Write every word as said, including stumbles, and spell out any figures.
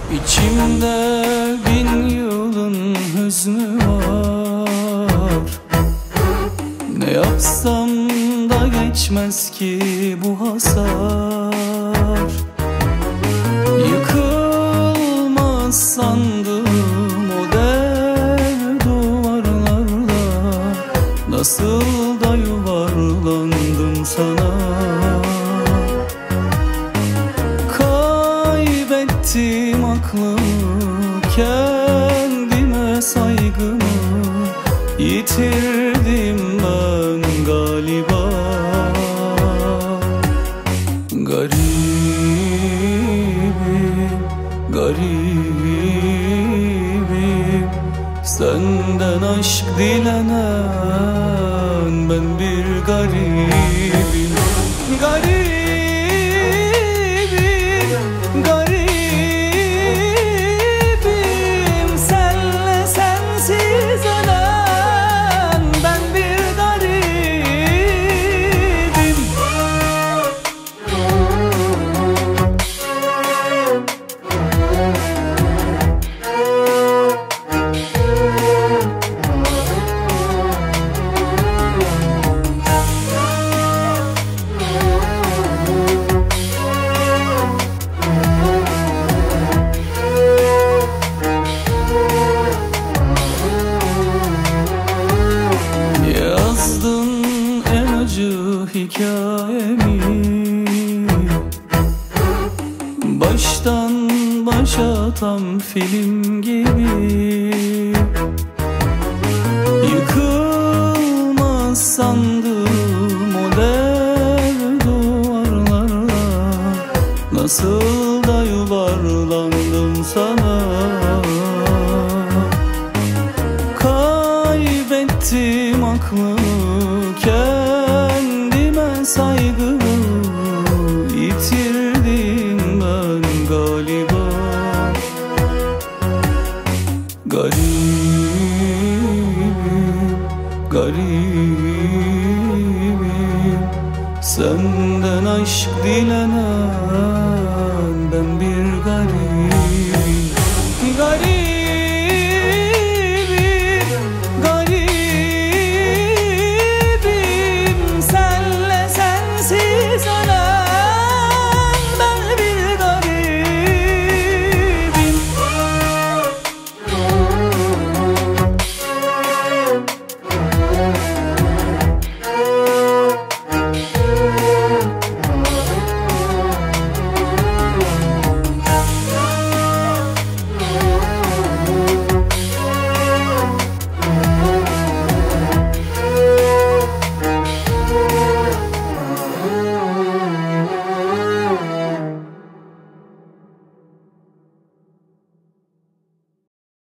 İçimde bin yılın hüznü var. Ne yapsam da geçmez ki bu hasar. Yıkılmaz sandım o dev duvarlarla. Nasıl da yuvarlandım sana. Kaybettim aklımı, kendime saygımı yitirdim ben galiba. Garibim, garibim, senden aşk dilenen ben bir garibim. Garibim, garibim, senle sensiz ölen ben bir garibim. Yazdın en acı hikayemi, baştan başa tam film gibi. Yıkılmaz sandım o dev duvarlarla. Nasıl da yuvarlandım sana. Kaybettim aklımı, kendime saygımı yitirdim ben galiba. Garibim, garibim, senden aşk dilenen